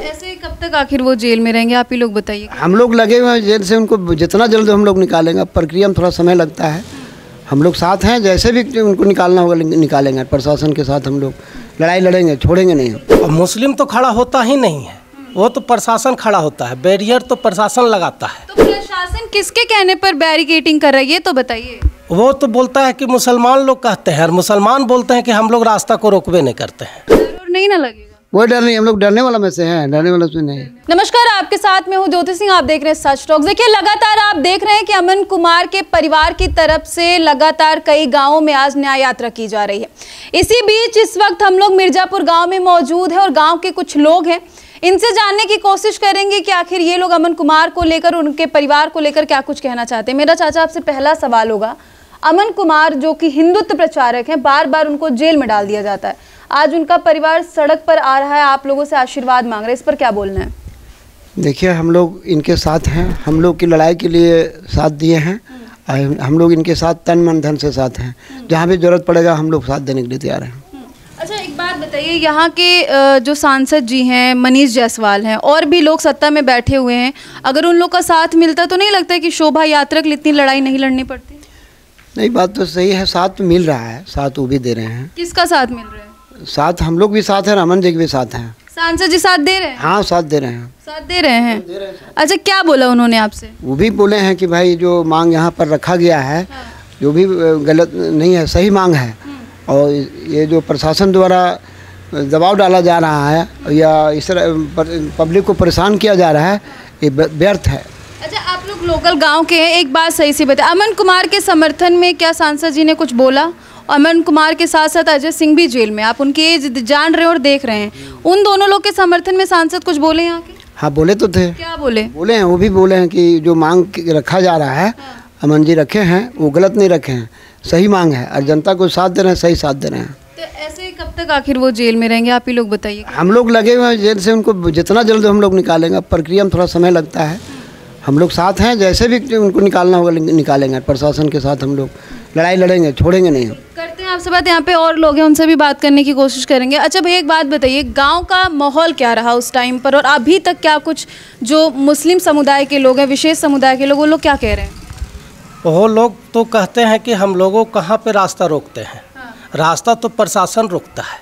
ऐसे कब तक आखिर वो जेल में रहेंगे, आप ही लोग बताइए। हम लोग लगे हुए हैं जेल से, उनको जितना जल्द हम लोग निकालेंगे। अब प्रक्रिया में थोड़ा समय लगता है, हम लोग साथ हैं, जैसे भी उनको निकालना होगा निकालेंगे। प्रशासन के साथ हम लोग लड़ाई लड़ेंगे, छोड़ेंगे नहीं। मुस्लिम तो खड़ा होता ही नहीं है, वो तो प्रशासन खड़ा होता है, बैरियर तो प्रशासन लगाता है। तो प्रशासन किसके कहने पर बैरिकेडिंग कर रही है तो बताइए। वो तो बोलता है कि मुसलमान लोग कहते हैं, और मुसलमान बोलते हैं कि हम लोग रास्ता को रोकवे नहीं करते हैं। डर नहीं ना लगेगा? कोई डर नहीं, हम लोग डरने वाला में से हैं, डरने वाला से नहीं। नमस्कार, आपके साथ मैं हूं ज्योति सिंह, आप देख रहे हैं सच टॉक्स। देखिए, लगातार आप देख रहे हैं कि अमन कुमार के परिवार की तरफ से लगातार कई गांवों में आज न्याय यात्रा की जा रही है। इसी बीच इस वक्त हम लोग मिर्जापुर गांव में मौजूद हैं और गांव के कुछ लोग हैं, इनसे जानने की कोशिश करेंगे कि आखिर ये लोग अमन कुमार को लेकर, उनके परिवार को लेकर क्या कुछ कहना चाहते हैं। मेरा चाचा आपसे पहला सवाल होगा, अमन कुमार जो कि हिंदुत्व प्रचारक हैं, बार बार उनको जेल में डाल दिया जाता है, आज उनका परिवार सड़क पर आ रहा है, आप लोगों से आशीर्वाद मांग रहे हैं, इस पर क्या बोलना है? देखिए, हम लोग इनके साथ हैं, हम लोग की लड़ाई के लिए साथ दिए हैं, हम लोग इनके साथ तन मन धन से साथ हैं। जहाँ भी जरूरत पड़ेगा हम लोग साथ देने के लिए तैयार हैं। अच्छा, एक बात बताइए, यहाँ के जो सांसद जी हैं मनीष जायसवाल हैं, और भी लोग सत्ता में बैठे हुए हैं, अगर उन लोग का साथ मिलता तो नहीं लगता है कि शोभा यात्रा के लिए इतनी लड़ाई नहीं लड़नी पड़ती? नहीं, बात तो सही है, साथ मिल रहा है, साथ वो भी दे रहे हैं। किसका साथ मिल रहा है? साथ हम लोग भी साथ हैं, अमन जी भी साथ हैं। सांसद जी साथ दे रहे हैं? हाँ, साथ दे रहे हैं। साथ दे रहे हैं। अच्छा, क्या बोला उन्होंने आपसे? वो भी बोले हैं कि भाई जो मांग यहाँ पर रखा गया है, जो भी गलत नहीं है, सही मांग है, और ये जो प्रशासन द्वारा दबाव डाला जा रहा है या इस तरह पब्लिक को परेशान किया जा रहा है, ये व्यर्थ है। अच्छा, आप लोग लोकल गांव के हैं, एक बात सही से बताएं, अमन कुमार के समर्थन में क्या सांसद जी ने कुछ बोला? अमन कुमार के साथ साथ अजय सिंह भी जेल में, आप उनकी एज जान रहे हैं और देख रहे हैं, उन दोनों लोग के समर्थन में सांसद कुछ बोले यहाँ के? हाँ, बोले तो थे। क्या बोले? बोले हैं, वो भी बोले हैं कि जो मांग रखा जा रहा है, अमन जी रखे हैं, वो गलत नहीं रखे हैं, सही मांग है, और जनता को साथ दे रहे हैं, सही साथ दे रहे हैं। तो ऐसे कब तक आखिर वो जेल में रहेंगे, आप ही लोग बताइए। हम लोग लगे हुए हैं जेल से, उनको जितना जल्द हम लोग निकालेंगे। प्रक्रिया में थोड़ा समय लगता है, हम लोग साथ हैं, जैसे भी उनको निकालना होगा निकालेंगे। प्रशासन के साथ हम लोग लड़ाई लड़ेंगे, छोड़ेंगे नहीं। करते हैं आपसे बात, यहाँ पे और लोग हैं, उनसे भी बात करने की कोशिश करेंगे। अच्छा भैया, एक बात बताइए, गांव का माहौल क्या रहा उस टाइम पर, और अभी तक क्या कुछ जो मुस्लिम समुदाय के लोग हैं, विशेष समुदाय के लोग, वो लोग क्या कह रहे हैं? वो लोग तो कहते हैं कि हम लोगों कहाँ पे रास्ता रोकते हैं। रास्ता तो प्रशासन रोकता है,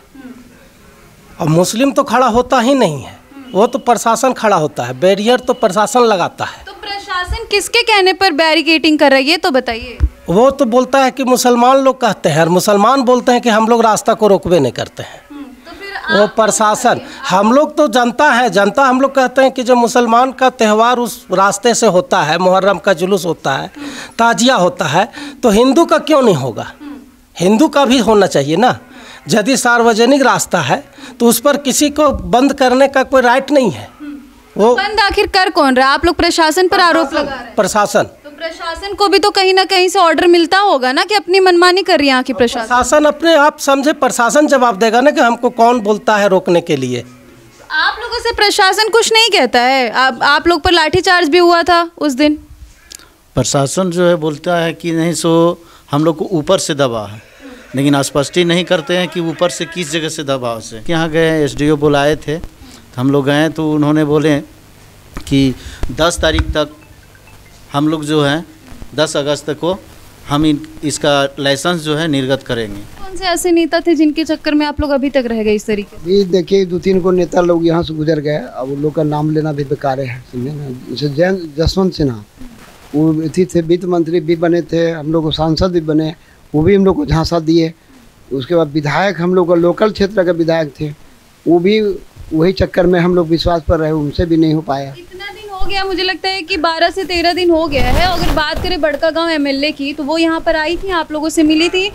और मुस्लिम तो खड़ा होता ही नहीं है, वो तो प्रशासन खड़ा होता है, बैरियर तो प्रशासन लगाता है। तो प्रशासन किसके कहने पर बैरिकेडिंग कर रही है तो बताइए। वो तो बोलता है कि मुसलमान लोग कहते हैं, और मुसलमान बोलते हैं कि हम लोग रास्ता को रोकवे नहीं करते हैं। तो फिर वो प्रशासन, हम लोग तो जनता है, जनता हम लोग कहते हैं कि जो मुसलमान का त्यौहार उस रास्ते से होता है, मुहर्रम का जुलूस होता है, ताजिया होता है, तो हिंदू का क्यों नहीं होगा? हिंदू का भी होना चाहिए ना। यदि सार्वजनिक रास्ता है तो उस पर किसी को बंद करने का कोई राइट नहीं है। वो बंद आखिर कर कौन रहा है? आप लोग प्रशासन पर आरोप लगा रहे हैं। प्रशासन, तो प्रशासन को भी तो कहीं ना कहीं से ऑर्डर मिलता होगा ना कि अपनी मनमानी कर रही है यहाँ की प्रशासन अपने आप समझे, प्रशासन जवाब देगा ना कि हमको कौन बोलता है रोकने के लिए। आप लोगों से प्रशासन कुछ नहीं कहता है? आप लोग पर लाठीचार्ज भी हुआ था उस दिन। प्रशासन जो है बोलता है कि नहीं, सो हम लोग को ऊपर से दबाव है, लेकिन स्पष्ट ही नहीं करते हैं कि ऊपर से किस जगह से दबाव से। यहाँ गए, एसडीओ बुलाए थे, हम लोग गए तो उन्होंने बोले कि 10 तारीख तक हम लोग जो है 10 अगस्त को हम इसका लाइसेंस जो है निर्गत करेंगे। कौन से ऐसे नेता थे जिनके चक्कर में आप लोग अभी तक रह गए इस तरीके से? ये देखिए, 2-3 को नेता लोग यहाँ से गुजर गए, अब उन लोग का नाम लेना भी बेकार है, समझे ना। जैसे जसवंत सिन्हा, वो थे वित्त मंत्री भी बने थे, हम लोग को सांसद भी बने, वो भी हम लोग को झांसा दिए। उसके बाद विधायक, हम लोग का लोकल क्षेत्र का विधायक थे, वो भी वही चक्कर में हम लोग विश्वास पर रहे, उनसे भी नहीं हो पाया। इतना दिन हो गया, मुझे लगता है कि 12 से 13 दिन हो गया है। अगर बात करें बड़कागांव एमएलए की, तो वो यहाँ पर आई थी, आप लोगों से मिली थी?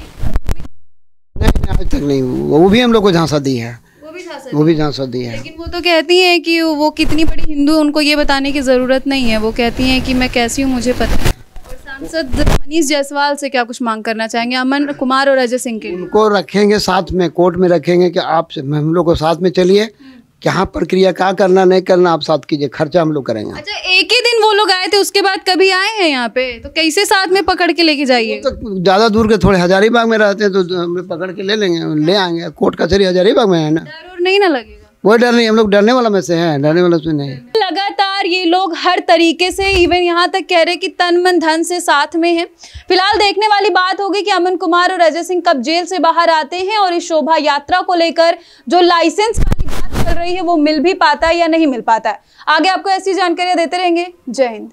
नहीं, आज तक नहीं। वो भी हम लोग को झांसा दी है, वो भी झांसा दी है। लेकिन वो तो कहती हैं कि वो कितनी बड़ी हिंदू, उनको ये बताने की ज़रूरत नहीं है। वो कहती हैं कि मैं कैसी हूँ मुझे पता है। और सांसद मनीष जायसवाल से क्या कुछ मांग करना चाहेंगे अमन कुमार और अजय सिंह के? उनको रखेंगे साथ में, कोर्ट में रखेंगे कि आप हम लोग को साथ में चलिए, क्या प्रक्रिया क्या करना नहीं करना आप साथ कीजिए, खर्चा हम लोग करेंगे। अच्छा, एक ही दिन वो लोग आए थे, उसके बाद कभी आए हैं यहाँ पे? तो कैसे साथ में पकड़ के लेके जाइए? तो ज़्यादा दूर के थोड़े हजारीबाग में रहते हैं, तो हम पकड़ के ले लेंगे, ले आएंगे। कोर्ट कचहरी हजारीबाग में है ना। डर और नहीं ना लगेगा? कोई डर नहीं, हम लोग डरने वाला में से हैं, डरने वाला से नहीं। लगातार ये लोग हर तरीके से इवन यहाँ तक कह रहे कि तन मन धन से साथ में हैं। फिलहाल देखने वाली बात होगी कि अमन कुमार और अजय सिंह कब जेल से बाहर आते हैं और इस शोभा यात्रा को लेकर जो लाइसेंस वाली बात चल रही है वो मिल भी पाता है या नहीं मिल पाता है। आगे आपको ऐसी जानकारियां देते रहेंगे। जय हिंद।